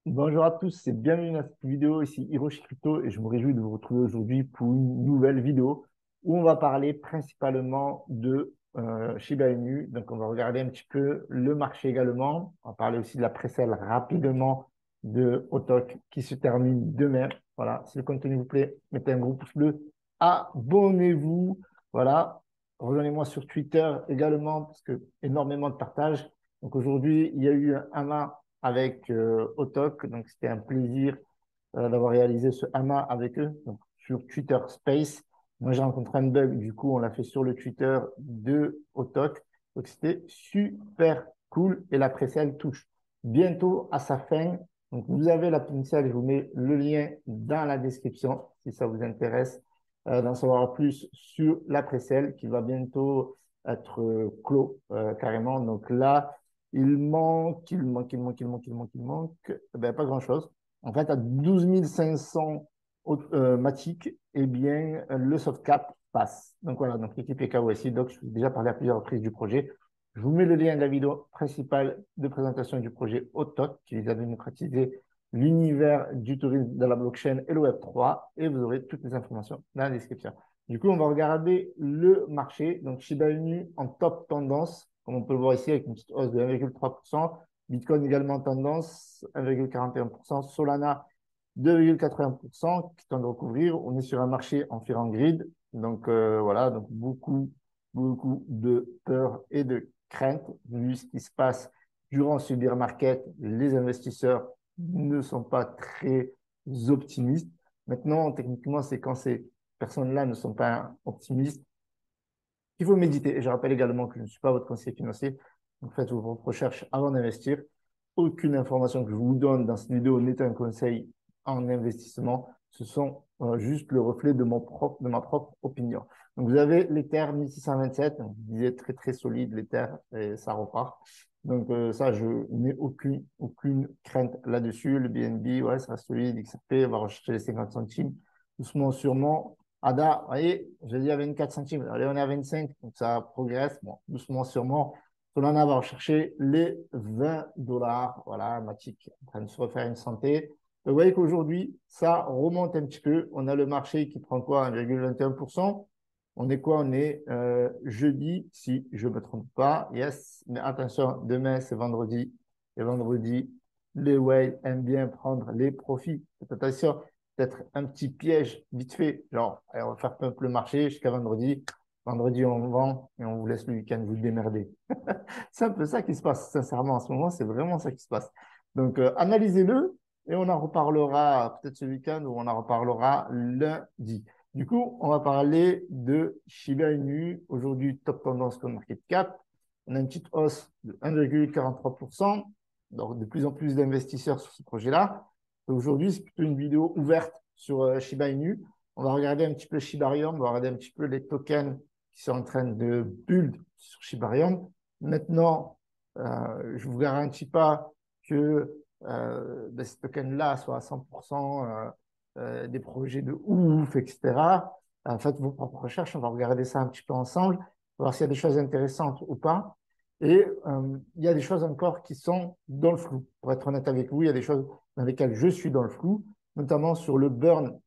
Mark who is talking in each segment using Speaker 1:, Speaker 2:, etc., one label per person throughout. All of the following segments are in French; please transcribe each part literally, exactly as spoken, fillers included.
Speaker 1: Bonjour à tous et bienvenue dans cette vidéo. Ici Hiroshi Crypto et je me réjouis de vous retrouver aujourd'hui pour une nouvelle vidéo où on va parler principalement de euh, Shiba Inu. Donc, on va regarder un petit peu le marché également. On va parler aussi de la précelle rapidement de Autok qui se termine demain. Voilà, si le contenu vous plaît, mettez un gros pouce bleu. Abonnez-vous. Voilà, rejoignez-moi sur Twitter également parce que énormément de partage. Donc, aujourd'hui, il y a eu un amas avec euh, Autok. Donc, c'était un plaisir euh, d'avoir réalisé ce amas avec eux donc, sur Twitter Space. Moi, j'ai rencontré un bug. Du coup, on l'a fait sur le Twitter de Autok. Donc, c'était super cool et la précelle touche bientôt à sa fin. Donc, vous avez la potentiel. Je vous mets le lien dans la description si ça vous intéresse euh, d'en savoir plus sur la précelle qui va bientôt être euh, clos euh, carrément. Donc là, il manque, il manque, il manque, il manque, il manque, il manque, eh ben, pas grand-chose. En fait, à douze mille cinq cents euh, Matic, eh bien, le soft cap passe. Donc voilà, donc l'équipe est K Y C. Donc, je vous ai déjà parlé à plusieurs reprises du projet. Je vous mets le lien de la vidéo principale de présentation du projet Autok, qui vise à démocratiser l'univers du tourisme de la blockchain et le web trois, et vous aurez toutes les informations dans la description. Du coup, on va regarder le marché. Donc, Shiba Inu en top tendance, comme on peut le voir ici, avec une petite hausse de un virgule trois pour cent. Bitcoin également en tendance, un virgule quarante et un pour cent. Solana, deux virgule quatre-vingts pour cent, qui tend de recouvrir. On est sur un marché en fear and greed. Donc, euh, voilà, donc beaucoup, beaucoup de peur et de crainte, vu ce qui se passe durant ce bear market. Les investisseurs ne sont pas très optimistes. Maintenant, techniquement, c'est quand ces personnes-là ne sont pas optimistes qu'il faut méditer. Et je rappelle également que je ne suis pas votre conseiller financier. Donc, faites vos propres recherches avant d'investir. Aucune information que je vous donne dans cette vidéo n'est un conseil en investissement. Ce sont euh, juste le reflet de, mon propre, de ma propre opinion. Donc, vous avez l'Ether mille six cent vingt-sept. Donc, vous disiez très, très solide l'Ether et ça repart. Donc, euh, ça, je n'ai aucune, aucune crainte là-dessus. Le B N B, ouais, ça reste solide. X R P, on va rechercher les cinquante centimes. Doucement, sûrement. Ada, vous voyez, j'ai dit à vingt-quatre centimes. Allez, on est à vingt-cinq, donc ça progresse. Bon, doucement, sûrement. Solana va rechercher les vingt dollars. Voilà, Matic en train de se refaire une santé. Donc, vous voyez qu'aujourd'hui, ça remonte un petit peu. On a le marché qui prend quoi? un virgule vingt et un pour cent. On est quoi? On est euh, jeudi, si je ne me trompe pas. Yes, mais attention, demain, c'est vendredi. Et vendredi, les whales aiment bien prendre les profits. Faites attention, peut-être un petit piège vite fait. Genre, allez, on va faire pump le marché jusqu'à vendredi. Vendredi, on vend et on vous laisse le week-end vous démerder. C'est un peu ça qui se passe, sincèrement, en ce moment, c'est vraiment ça qui se passe. Donc, euh, analysez-le et on en reparlera peut-être ce week-end ou on en reparlera lundi. Du coup, on va parler de Shiba Inu. Aujourd'hui, top tendance comme market cap. On a une petite hausse de un virgule quarante-trois pour cent. Donc, de plus en plus d'investisseurs sur ce projet-là. Aujourd'hui, c'est plutôt une vidéo ouverte sur euh, Shiba Inu. On va regarder un petit peu Shibarium, on va regarder un petit peu les tokens qui sont en train de build sur Shibarium. Maintenant, euh, je ne vous garantis pas que euh, ben, ces tokens-là soient à cent pour cent euh, euh, des projets de ouf, et cetera. Faites vos propres recherches, on va regarder ça un petit peu ensemble, voir s'il y a des choses intéressantes ou pas. Et euh, il y a des choses encore qui sont dans le flou. Pour être honnête avec vous, il y a des choses dans lesquelles je suis dans le flou, notamment sur le burn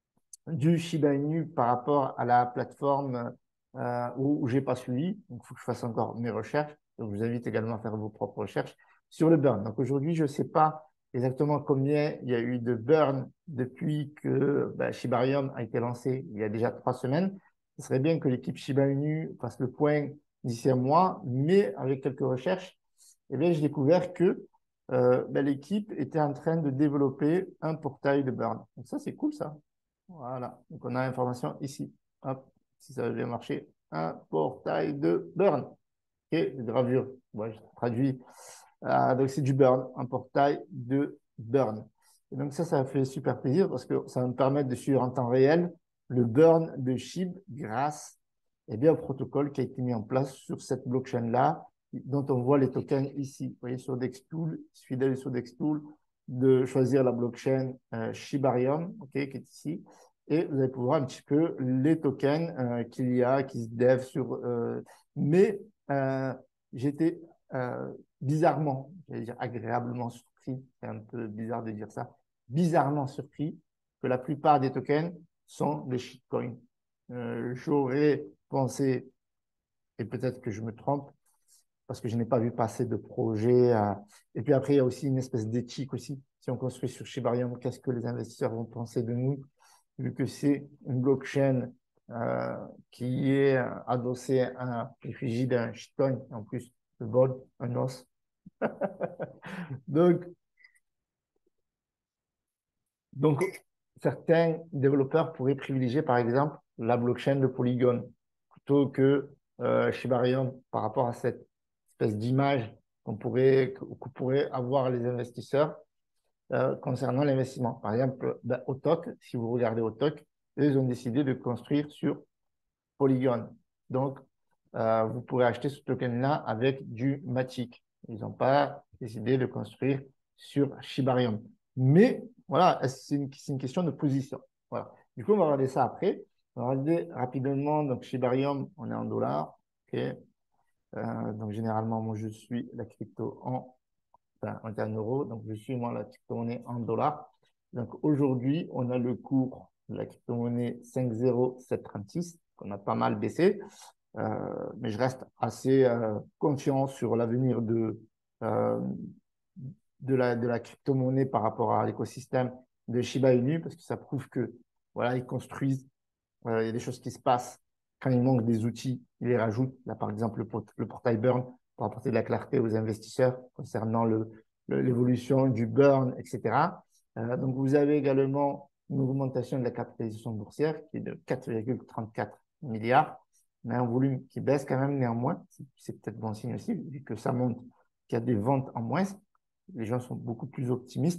Speaker 1: du Shiba Inu par rapport à la plateforme euh, où, où je n'ai pas suivi. Donc, il faut que je fasse encore mes recherches. Donc, je vous invite également à faire vos propres recherches sur le burn. Donc, aujourd'hui, je ne sais pas exactement combien il y a eu de burn depuis que bah, Shibarium a été lancé il y a déjà trois semaines. Ce serait bien que l'équipe Shiba Inu fasse le point d'ici un mois, mais avec quelques recherches, eh bien, j'ai découvert que euh, bah, l'équipe était en train de développer un portail de burn. Donc, ça, c'est cool, ça. Voilà, donc on a l'information ici. Hop, si ça veut bien marcher, un portail de burn. Ok, de gravure. Ouais, je traduis. Euh, donc c'est du burn, un portail de burn. Et donc ça, ça fait super plaisir parce que ça va me permettre de suivre en temps réel le burn de SHIB grâce eh bien, au protocole qui a été mis en place sur cette blockchain-là, dont on voit les tokens ici. Vous voyez, sur Dextool, il suffit d'aller sur Dextool, de choisir la blockchain euh, Shibarium, okay, qui est ici, et vous allez pouvoir un petit peu les tokens euh, qu'il y a, qui se dev sur. Euh, mais euh, j'étais euh, bizarrement j'allais dire agréablement surpris, c'est un peu bizarre de dire ça, bizarrement surpris que la plupart des tokens sont des shitcoins. Euh, J'aurais pensé, et peut-être que je me trompe, parce que je n'ai pas vu passer de projet. Euh, et puis après, il y a aussi une espèce d'éthique aussi. Si on construit sur Shibarium, qu'est-ce que les investisseurs vont penser de nous, vu que c'est une blockchain euh, qui est adossée à un effigie d'un shitcoin, en plus le bol, un os. Donc, donc, certains développeurs pourraient privilégier, par exemple, la blockchain de Polygon plutôt que euh, Shibarium par rapport à cette espèce d'image qu'on pourrait, que pourraient avoir les investisseurs euh, concernant l'investissement. Par exemple, ben, Autok, si vous regardez Autok, ils ont décidé de construire sur Polygon. Donc, euh, vous pourrez acheter ce token-là avec du Matic. Ils n'ont pas décidé de construire sur Shibarium. Mais voilà, c'est une, une, question de position. Voilà. Du coup, on va regarder ça après. On va regarder rapidement. Donc, Shibarium, on est en dollars. Okay. Euh, donc, généralement, moi, je suis la crypto en, enfin, en euros. Donc, je suis, moi, la crypto-monnaie en dollars. Donc, aujourd'hui, on a le cours de la crypto-monnaie cinq zéro sept trente-six, qu'on a pas mal baissé. Euh, mais je reste assez euh, confiant sur l'avenir de, euh, de la, de la crypto-monnaie par rapport à l'écosystème de Shiba Inu, parce que ça prouve que voilà, ils construisent, euh, il y a des choses qui se passent. Quand il manque des outils, ils les rajoutent. Là, par exemple, le, port le portail Burn pour apporter de la clarté aux investisseurs concernant l'évolution du Burn, et cetera. Euh, donc, vous avez également une augmentation de la capitalisation boursière qui est de quatre virgule trente-quatre milliards, mais un volume qui baisse quand même néanmoins. C'est peut-être bon signe aussi, vu que ça montre qu'il y a des ventes en moins. Les gens sont beaucoup plus optimistes.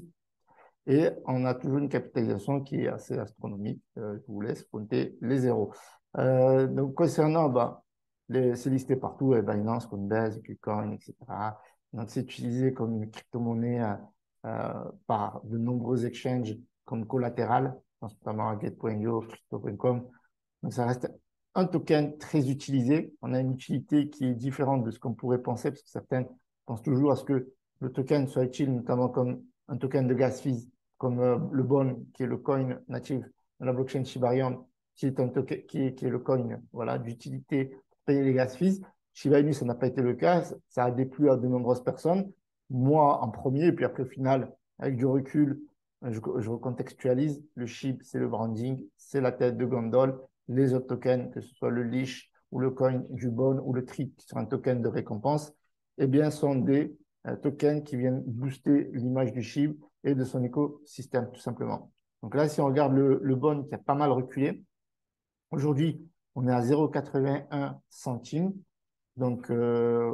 Speaker 1: Et on a toujours une capitalisation qui est assez astronomique. Euh, je vous laisse compter les zéros. Euh, donc, concernant, bah, c'est listé partout, euh, Binance, Coinbase, KuCoin, et cetera. Donc, c'est utilisé comme une crypto-monnaie euh, euh, par de nombreux exchanges comme collatéral, notamment à Gate point io, Crypto point com. Donc, ça reste un token très utilisé. On a une utilité qui est différente de ce qu'on pourrait penser, parce que certains pensent toujours à ce que le token soit utile, notamment comme un token de gas fees, comme euh, le Bon, qui est le coin natif de la blockchain Shibarium, qui est, un token, qui est, qui est le coin voilà, d'utilité pour payer les gas fees. Shiba Inu, ça n'a pas été le cas. Ça a déplu à de nombreuses personnes. Moi, en premier, et puis après, au final, avec du recul, je, je recontextualise. Le SHIB, c'est le branding, c'est la tête de gondole. Les autres tokens, que ce soit le Leash ou le coin du Bon ou le Trip, qui sont un token de récompense, eh bien, sont des euh, tokens qui viennent booster l'image du SHIB et de son écosystème, tout simplement. Donc là, si on regarde le, le Bon qui a pas mal reculé, aujourd'hui, on est à zéro virgule quatre-vingt-un centimes. Donc euh,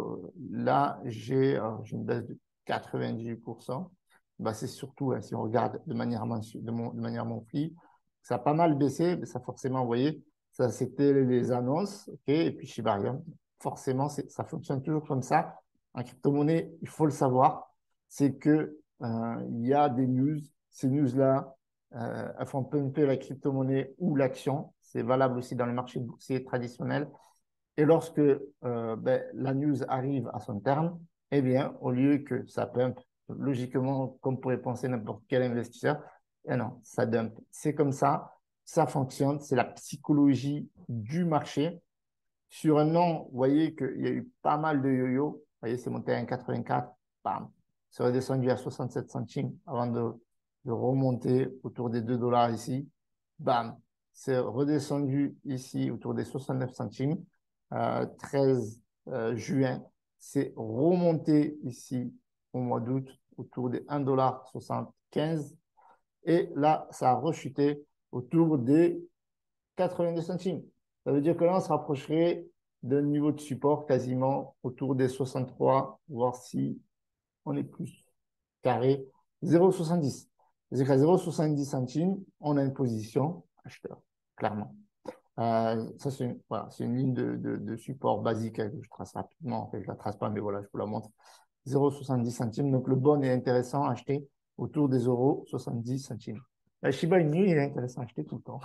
Speaker 1: là, j'ai euh, une baisse de quatre-vingt-dix-huit pour cent. Bah, c'est surtout, hein, si on regarde de manière, de, mon, de manière monthly, ça a pas mal baissé, mais ça forcément, vous voyez, ça c'était les annonces, ok, et puis Shibarium, forcément, ça fonctionne toujours comme ça. En crypto-monnaie, il faut le savoir, c'est que euh, il y a des news, ces news-là, euh, elles font pumper la crypto-monnaie ou l'action. C'est valable aussi dans le marché boursier traditionnel. Et lorsque euh, ben, la news arrive à son terme, eh bien, au lieu que ça pump, logiquement, comme pourrait penser n'importe quel investisseur, eh non, ça dump. C'est comme ça, ça fonctionne, c'est la psychologie du marché. Sur un an, vous voyez qu'il y a eu pas mal de yo-yo. Vous voyez, c'est monté à un virgule quatre-vingt-quatre, bam, c'est redescendu à soixante-sept centimes avant de, de remonter autour des deux dollars ici. Bam, c'est redescendu ici autour des soixante-neuf centimes. Euh, treize euh, juin, c'est remonté ici au mois d'août autour des un dollar soixante-quinze. Et là, ça a rechuté autour des quatre-vingt-deux centimes. Ça veut dire que là, on se rapprocherait d'un niveau de support quasiment autour des soixante-trois, voire si on est plus carré, zéro virgule soixante-dix. C'est-à-dire qu'à zéro virgule soixante-dix centimes, on a une position acheteur, clairement. Euh, ça, c'est une, voilà, une ligne de, de, de support basique que je trace rapidement. En fait, je ne la trace pas, mais voilà, je vous la montre. zéro virgule soixante-dix centimes. Donc, le bon est intéressant à acheter autour des zéro virgule soixante-dix centimes. La Shiba Inu, il est intéressant à acheter tout le temps.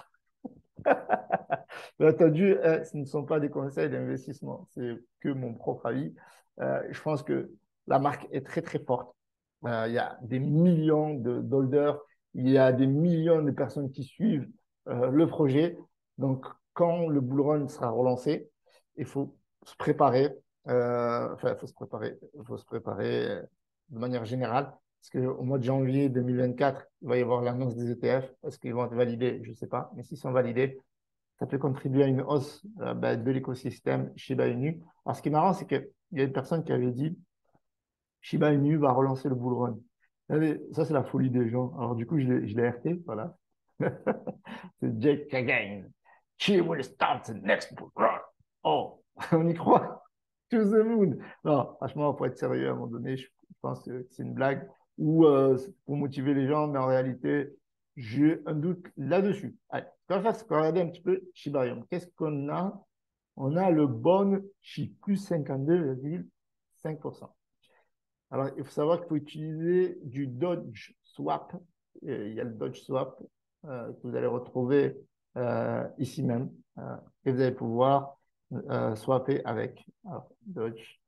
Speaker 1: Bien entendu, euh, ce ne sont pas des conseils d'investissement, c'est que mon propre avis. Euh, je pense que La marque est très, très forte. Euh, il y a des millions de d'holders, il y a des millions de personnes qui suivent euh, le projet. Donc, quand le bull run sera relancé, il faut se préparer. Euh, enfin, il faut se préparer. Il faut se préparer euh, de manière générale. Parce qu'au mois de janvier deux mille vingt-quatre, il va y avoir l'annonce des E T F. Est-ce qu'ils vont être validés? Je ne sais pas. Mais s'ils sont validés, ça peut contribuer à une hausse euh, bah, de l'écosystème Shiba Inu. Alors, ce qui est marrant, c'est qu'il y a une personne qui avait dit Shiba Inu va relancer le bull run. Mais ça, c'est la folie des gens. Alors, du coup, je l'ai je l'ai R T, voilà. C'est Jake Kagan. She will start the next bull run. Oh, on y croit. To the moon. Non, franchement, pour être sérieux, à un moment donné, je pense que c'est une blague ou euh, pour motiver les gens, mais en réalité, j'ai un doute là-dessus. Allez, ce qu'on va faire, c'est qu'on va regarder un petit peu Shiba Inu. Qu'est-ce qu'on a? On a le bon Shi, plus cinquante-deux virgule cinq pour cent. Alors, il faut savoir qu'il faut utiliser du Dodge Swap. Il y a le Dodge Swap euh, que vous allez retrouver euh, ici même. Euh, et vous allez pouvoir euh, swapper avec. Alors, Dodge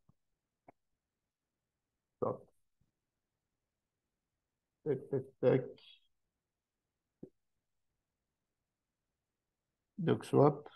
Speaker 1: Swap. Tac, tac, tac. Dodge Swap.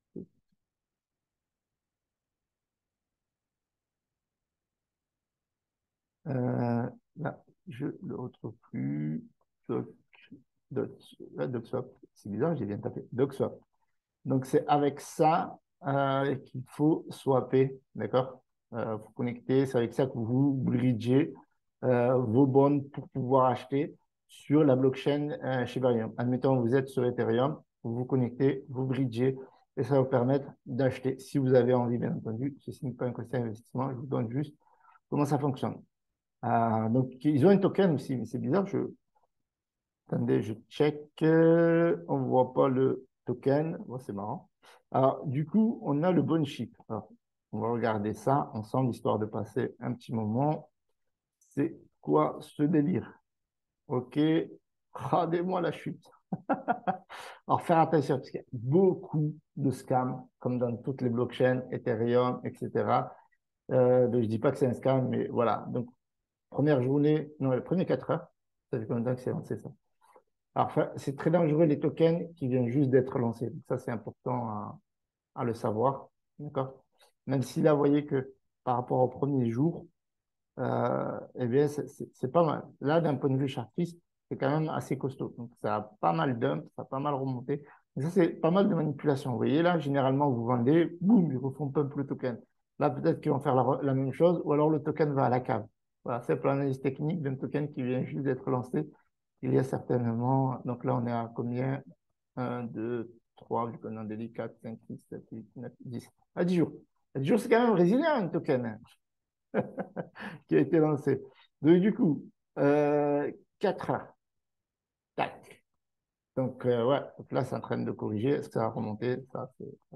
Speaker 1: Euh, là, je ne le retrouve plus. Doc, Doc, Doc Swap. C'est bizarre, j'ai bien tapé. Doc Swap. Donc, c'est avec ça euh, qu'il faut swapper, d'accord? Euh, vous connecter, c'est avec ça que vous bridgez euh, vos bonds pour pouvoir acheter sur la blockchain euh, chez Ethereum. Admettons, vous êtes sur Ethereum, vous vous connectez, vous bridgez, et ça va vous permettre d'acheter si vous avez envie, bien entendu. Ceci n'est pas un conseil d'investissement, je vous donne juste comment ça fonctionne. Euh, donc, ils ont un token aussi, mais c'est bizarre, je, attendez, je check. euh, On ne voit pas le token. Bon, c'est marrant. Alors, du coup, on a le bon chip. Alors, on va regarder ça ensemble, histoire de passer un petit moment. C'est quoi ce délire? OK. Regardez-moi la chute. Alors, faire attention, parce qu'il y a beaucoup de scams, comme dans toutes les blockchains, Ethereum, et cetera. Euh, donc, je ne dis pas que c'est un scam, mais voilà. Donc, première journée, non, les premières quatre heures, ça fait combien de temps que c'est lancé ça? Alors, c'est très dangereux les tokens qui viennent juste d'être lancés. Donc ça, c'est important à, à le savoir. D'accord? Même si là, vous voyez que par rapport au premier jour, euh, eh bien, c'est pas mal. Là, d'un point de vue chartiste, c'est quand même assez costaud. Donc, ça a pas mal dump, ça a pas mal remonté. Mais ça, c'est pas mal de manipulation. Vous voyez, là, généralement, vous vendez, boum, ils refont pump le token. Là, peut-être qu'ils vont faire la, la, même chose, ou alors le token va à la cave. Voilà, c'est pour l'analyse technique d'un token qui vient juste d'être lancé. Il y a certainement, donc là, on est à combien? Un, deux, trois, vu qu'on en délit quatre, cinq, six, sept, huit, neuf, dix. À dix jours. À dix jours, c'est quand même résilient, un token, hein, qui a été lancé. Donc, du coup, euh, quatre heures. Tac. Donc, euh, ouais, donc là, c'est en train de corriger. Est-ce que ça va remonter? Ça,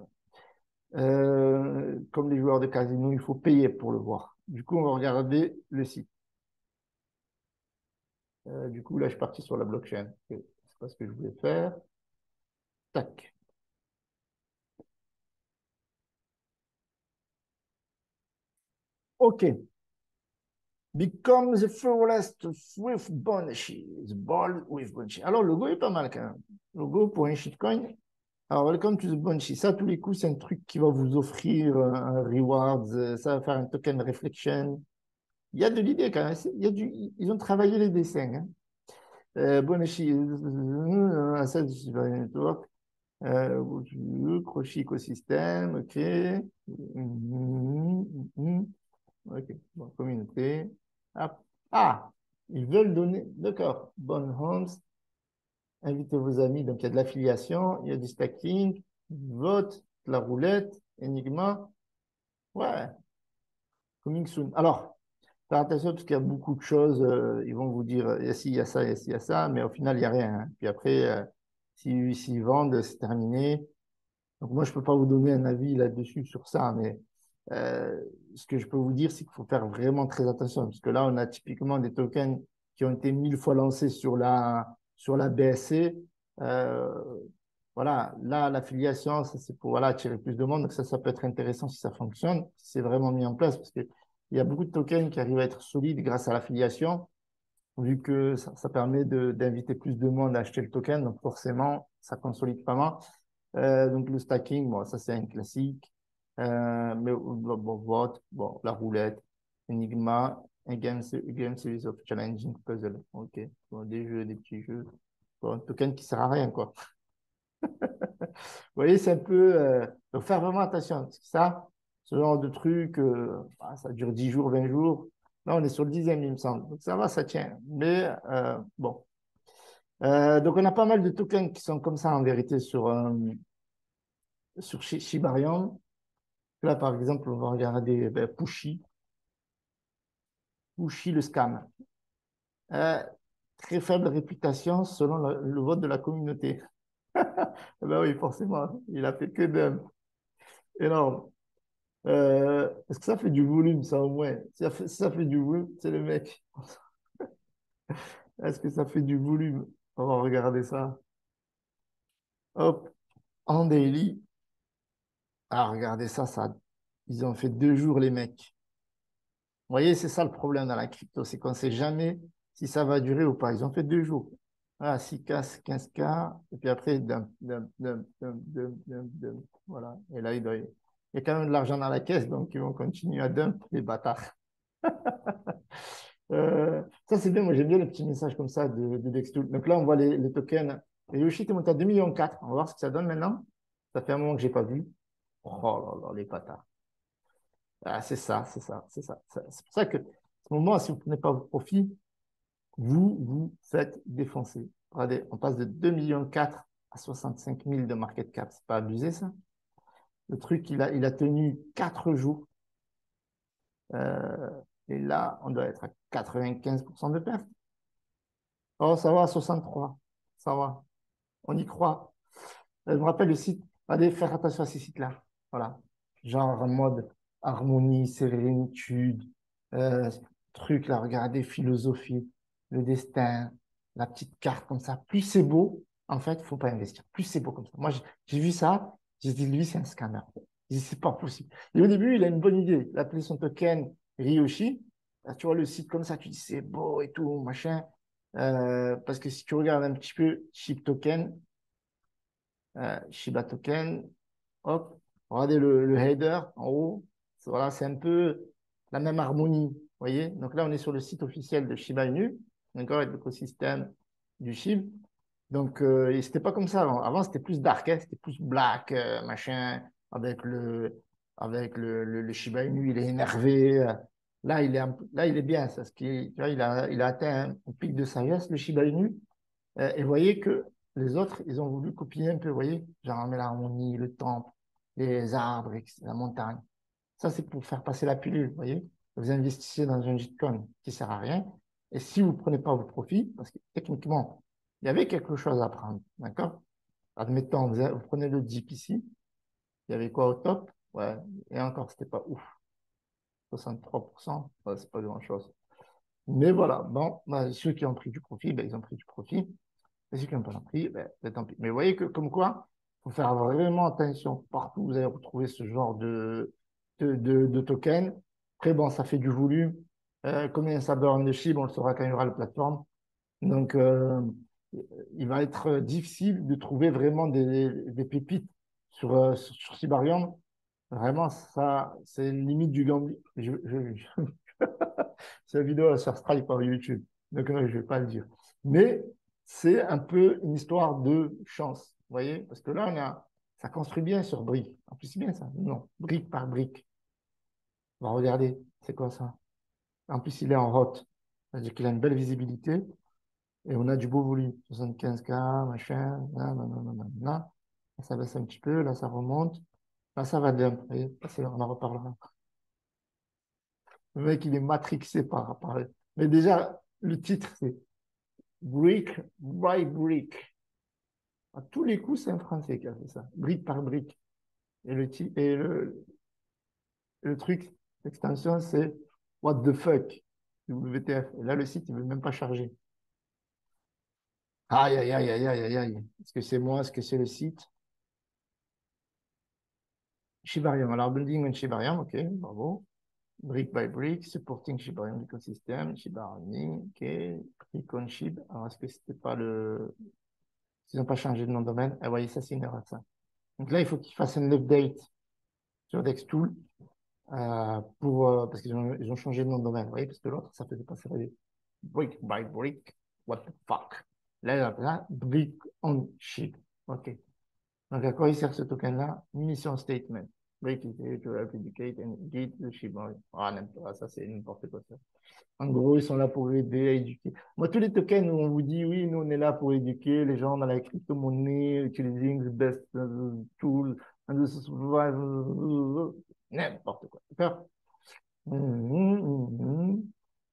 Speaker 1: euh, comme les joueurs de casino, il faut payer pour le voir. Du coup, on va regarder le site. Euh, du coup, là, je suis parti sur la blockchain. C'est pas ce que je voulais faire. Tac. OK. Become the first with Bonashi. The ball with Bonashi. Alors, le logo est pas mal quand même. Le logo pour un shitcoin. Alors, welcome to the Bonashi. Ça, à tous les coups, c'est un truc qui va vous offrir un reward. Ça va faire un token reflection. Il y a de l'idée quand même. Il y a du... Ils ont travaillé les dessins. Hein. Euh, Bonashi, euh, asset network. Euh, crochet écosystème. OK. Mm -hmm. OK. Bon, communauté. Ah, ah, ils veulent donner. D'accord. Bonne Homes. Invitez vos amis. Donc, il y a de l'affiliation, il y a du stacking, vote, la roulette, Enigma. Ouais, coming soon. Alors, faire attention parce qu'il y a beaucoup de choses. Euh, ils vont vous dire, il y a ci, il y a ça, il y a ci, il y a ça, mais au final, il n'y a rien. Hein. Puis après, euh, s'ils si, vendent, c'est terminé. Donc, moi, je ne peux pas vous donner un avis là-dessus sur ça, mais euh, ce que je peux vous dire, c'est qu'il faut faire vraiment très attention, parce que là, on a typiquement des tokens qui ont été mille fois lancés sur la, sur la B S C. Euh, voilà, là, l'affiliation, ça c'est pour voilà, attirer plus de monde, donc ça, ça peut être intéressant si ça fonctionne, si c'est vraiment mis en place, parce que il y a beaucoup de tokens qui arrivent à être solides grâce à l'affiliation, vu que ça, ça permet d'inviter plus de monde à acheter le token, donc forcément, ça consolide pas mal. Euh, donc le stacking, bon, ça c'est un classique. Euh, mais bon, bon, vote, bon, la roulette, Enigma, un game, se- game series of challenging puzzle. Ok, bon, des jeux, des petits jeux. Bon, un token qui sert à rien, quoi. Vous voyez, c'est un peu. Euh, donc, faire vraiment attention. Parce que ça, ce genre de truc, euh, bah, ça dure dix jours, vingt jours. Là, on est sur le dixième, il me semble. Donc, ça va, ça tient. Mais euh, bon. Euh, donc, on a pas mal de tokens qui sont comme ça, en vérité, sur, euh, sur Shi- Shibarium. Là, par exemple, on va regarder ben, Pushy. Pushy, le scam. Euh, très faible réputation selon le, le vote de la communauté. Eh ben oui, forcément, il a fait que d'un. Énorme. Euh, est-ce que ça fait du volume, ça au moins? Si ça fait, si ça fait du volume, c'est le mec. Est-ce que ça fait du volume? On va regarder ça. Hop, en daily. Ah, regardez ça, ça. Ils ont fait deux jours, les mecs. Vous voyez, c'est ça le problème dans la crypto, c'est qu'on ne sait jamais si ça va durer ou pas. Ils ont fait deux jours. Ah, six K, quinze K, et puis après, dump, dump, dump, dump, dump, dump, dump. Voilà. Et là, il doit... il y a quand même de l'argent dans la caisse, donc ils vont continuer à dump, les bâtards. Euh, ça, c'est bien. Moi, j'aime bien les petits messages comme ça de, de Dextool. Donc là, on voit les, les tokens. Et Yoshi est monté à deux virgule quatre millions. On va voir ce que ça donne maintenant. Ça fait un moment que je n'ai pas vu. Oh là là, les bâtards. Ah, c'est ça, c'est ça, c'est ça. C'est pour ça que, à ce moment, si vous ne prenez pas vos profits, vous vous faites défoncer. Regardez, on passe de deux virgule quatre millions à soixante-cinq mille de market cap. C'est pas abusé, ça? Le truc, il a, il a tenu quatre jours. Euh, et là, on doit être à quatre-vingt-quinze pour cent de perte. Oh, ça va, soixante-trois. Ça va. On y croit. Euh, Je me rappelle le site. Allez faire attention à ces sites-là. Voilà. Genre en mode harmonie, sérénitude, euh, truc là, regardez, philosophie, le destin, la petite carte comme ça. Plus c'est beau, en fait, il ne faut pas investir. Plus c'est beau comme ça. Moi, j'ai j'ai vu ça, j'ai dit, lui, c'est un scammer. J'ai dit, c'est pas possible. Et au début, il a une bonne idée. Il a appelé son token Ryoshi. Là, tu vois le site comme ça, tu dis, c'est beau et tout, machin. Euh, parce que si tu regardes un petit peu Chip Token, euh, Shiba Token, hop, regardez le, le header en haut. Voilà, c'est un peu la même harmonie. Vous voyez? Donc là, on est sur le site officiel de Shiba Inu, d'accord, avec l'écosystème du S H I B. Donc, euh, et c'était pas comme ça avant. Avant, c'était plus dark, hein, c'était plus black, euh, machin, avec le, avec le, le, le Shiba Inu, il est énervé. euh. Là, il est, un peu- là, il est bien, ça, ce qui, est- tu vois, il a, il a atteint un, un pic de sagesse, le Shiba Inu. Euh, et vous voyez que les autres, ils ont voulu copier un peu, vous voyez, genre mais l'harmonie, le temple, les arbres, et cetera, la montagne. Ça, c'est pour faire passer la pilule, vous voyez. Vous investissez dans un Bitcoin qui ne sert à rien. Et si vous ne prenez pas vos profits, parce que techniquement, il y avait quelque chose à prendre, d'accord? Admettons, vous, vous prenez le dip ici, il y avait quoi au top? Ouais, et encore, c'était pas ouf. soixante-trois pour cent, ouais, c'est pas grand-chose. Mais voilà, bon, bah, ceux qui ont pris du profit, ben, ils ont pris du profit. Et ceux qui n'ont pas pris, ben, ben, tant pis. Mais vous voyez que, comme quoi, il faut faire vraiment attention. Partout, vous allez retrouver ce genre de, de, de, de token. Après, bon, ça fait du volume. Euh, combien ça burn de chiffres, on le saura quand il y aura la plateforme. Donc, euh, il va être difficile de trouver vraiment des, des pépites sur, euh, sur, sur Cybarium. Vraiment, ça, c'est limite du gambling. Je, je, je- Cette vidéo elle sur Stripe par YouTube. Donc, non, je ne vais pas le dire. Mais c'est un peu une histoire de chance. Vous voyez? Parce que là, on a, ça construit bien sur brique. En plus, c'est bien ça. Non, brique par brique. On va regarder. C'est quoi ça? En plus, il est en route. C'est-à-dire qu'il a une belle visibilité et on a du beau volume. soixante-quinze K, machin. Nan, nan, nan, nan, nan, nan. Là, ça baisse un petit peu. Là, ça remonte. Là, ça va dump. Vous voyez? Là, c'est- on en reparlera. Le mec, il est matrixé par, par... Mais déjà, le titre, c'est Brick by Brick. À tous les coups, c'est un Français qui a fait ça. Brique par brique. Et le, et le, le truc, l'extension, c'est What the fuck? W T F. Et là, le site, il ne veut même pas charger. Aïe, aïe, aïe, aïe, aïe, aïe, aïe. Est-ce que c'est moi? Est-ce que c'est le site? Shibarium. Alors, building on Shibarium, ok, bravo. brick by brick, supporting Shiba Inu ecosystem, Shiba Inu, ok, click on Shib. Alors, est-ce que c'était pas le. Ils n'ont pas changé de nom de domaine. Ah, voyez, ça, c'est une erreur, ça. Donc là, il faut qu'ils fassent un update sur Dextool euh, pour, euh, parce qu'ils ont, ils ont changé de nom de domaine. Vous voyez, parce que l'autre, ça faisait pas ça. Brick by brick. What the fuck? Là, là, brick on Shib. OK. Donc, à quoi il sert ce token-là? Mission statement. Break it to replicate and get the Shiba. Ah, n'importe quoi, ça, c'est n'importe quoi, ça. En gros, ils sont là pour aider à éduquer. Moi, tous les tokens où on vous dit, oui, nous, on est là pour éduquer les gens dans la crypto-monnaie, utilising the best uh, tool, and this is- n'importe quoi. D'accord? Hum, hum, hum,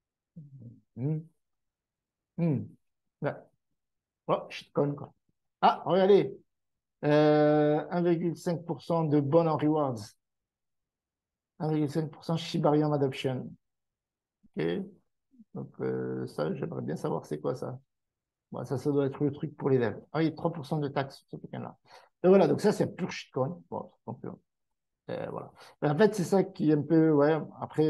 Speaker 1: hum, hum. Là. Oh, shitcoin, quoi. Ah, regardez, euh, un virgule cinq pour cent de bon en rewards. un virgule cinq pour cent Shibarium Adoption. OK? Donc, euh, ça, j'aimerais bien savoir c'est quoi ça. Bon, ça, ça doit être le truc pour les devs. Ah oui, trois pour cent de taxes sur ce token-là. Et voilà, donc ça, c'est pur shitcoin. Bon, donc, euh, voilà. Mais en fait, c'est ça qui est un peu, ouais, après,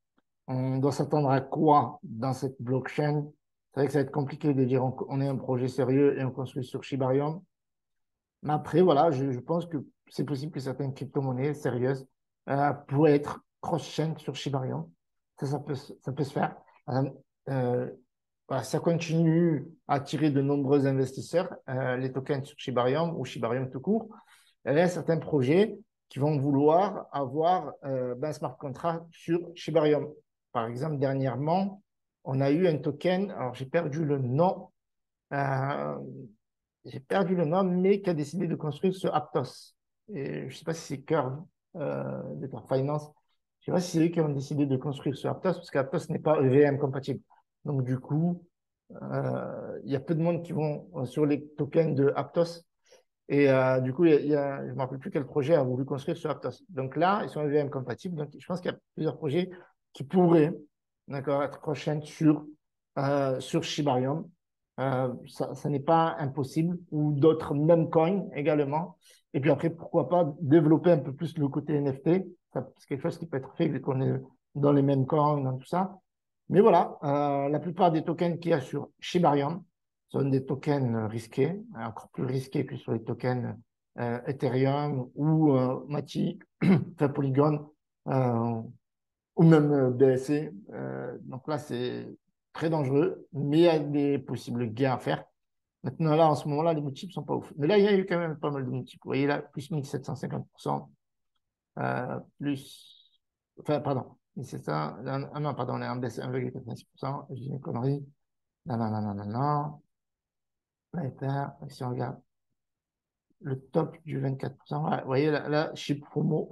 Speaker 1: on doit s'attendre à quoi dans cette blockchain? C'est vrai que ça va être compliqué de dire on, on est un projet sérieux et on construit sur Shibarium. Mais après, voilà, je, je pense que c'est possible que certaines crypto-monnaies sérieuses euh, pourraient être cross-chain sur Shibarium. Ça, ça peut, ça peut se faire. Euh, euh, voilà, ça continue à attirer de nombreux investisseurs, euh, les tokens sur Shibarium ou Shibarium tout court. Il y a certains projets qui vont vouloir avoir euh, ben, un smart contract sur Shibarium. Par exemple, dernièrement, on a eu un token, alors j'ai perdu le nom, euh, j'ai perdu le nom, mais qui a décidé de construire sur Aptos. Et je ne sais pas si c'est Curve euh, de Curve Finance. Je ne sais pas si c'est eux qui ont décidé de construire sur Aptos, parce qu'Aptos n'est pas E V M compatible. Donc, du coup, euh, il y a peu de monde qui vont sur les tokens de Aptos. Et euh, du coup, il y a, il y a, je ne me rappelle plus quel projet a voulu construire sur Aptos. Donc là, ils sont E V M compatibles. Donc, je pense qu'il y a plusieurs projets qui pourraient être prochains sur, euh, sur Shibarium. Euh, ça, ça n'est pas impossible. Ou d'autres même coins également. Et puis après, pourquoi pas développer un peu plus le côté N F T. C'est quelque chose qui peut être fait vu qu'on est dans les mêmes coins, dans tout ça. Mais voilà, euh, la plupart des tokens qu'il y a sur Shibarium sont des tokens risqués, encore plus risqués que sur les tokens euh, Ethereum ou euh, Matic, enfin Polygon, euh, ou même euh, B S C. Euh, donc là, c'est très dangereux, mais il y a des possibles gains à faire. Maintenant, là, en ce moment-là, les multiples ne sont pas ouf. Mais là, il y a eu quand même pas mal de multiples. Vous voyez là, plus mille sept cent cinquante pour cent, euh, plus. Enfin, pardon, c'est ça. Ah non, pardon, on est en baisse un virgule quatre-vingt-six pour cent. Je dis une connerie. Non, non, non, non, non, non. Là, Ether, si on regarde le top du vingt-quatre pour cent, ouais, vous voyez là, là chez Promo,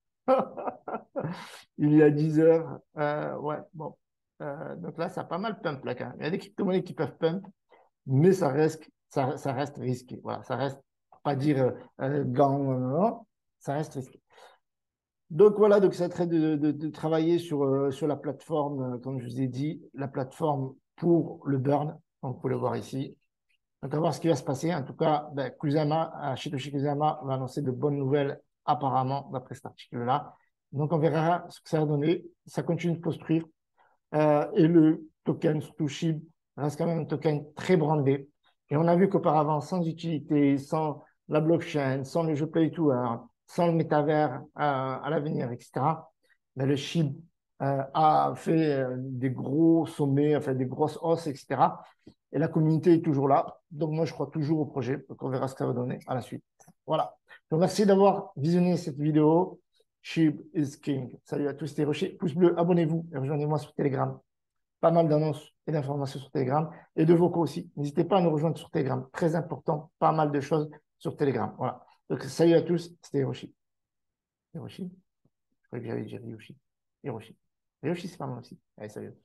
Speaker 1: il y a dix heures. Euh, ouais, bon. Euh, donc là, ça a pas mal pump là quand même. Il y a des crypto-monnaies qui peuvent pump, mais ça reste, ça, ça reste risqué. Voilà, ça reste, pas dire euh, euh, gant, non, non, non, ça reste risqué. Donc voilà, donc ça traite de, de, de travailler sur, euh, sur la plateforme, euh, comme je vous ai dit, la plateforme pour le burn. Donc, vous pouvez le voir ici. Donc, on va voir ce qui va se passer. En tout cas, ben, Kusama, euh, Shitoshi Kusama va annoncer de bonnes nouvelles, apparemment, d'après cet article-là. Donc, on verra ce que ça va donner. Ça continue de construire. Euh, et le token, surtout SHIB, reste quand même un token très brandé. Et on a vu qu'auparavant, sans utilité, sans la blockchain, sans le jeu Play to Earn, sans le métavers euh, à l'avenir, et cetera, ben, le SHIB euh, a fait euh, des gros sommets, enfin des grosses hausses, et cetera. Et la communauté est toujours là. Donc, moi, je crois toujours au projet. Donc, on verra ce que ça va donner à la suite. Voilà. Donc, merci d'avoir visionné cette vidéo. SHIB is King. Salut à tous, c'était Rocher. Pouce bleu, abonnez-vous et rejoignez-moi sur Telegram. Pas mal d'annonces et d'informations sur Telegram et de vocaux aussi. N'hésitez pas à nous rejoindre sur Telegram. Très important, pas mal de choses sur Telegram. Voilà. Donc, salut à tous, c'était Hiroshi. Hiroshi? Je croyais que j'avais dit Hiroshi. Hiroshi. Hiroshi, c'est pas mal aussi. Allez, salut.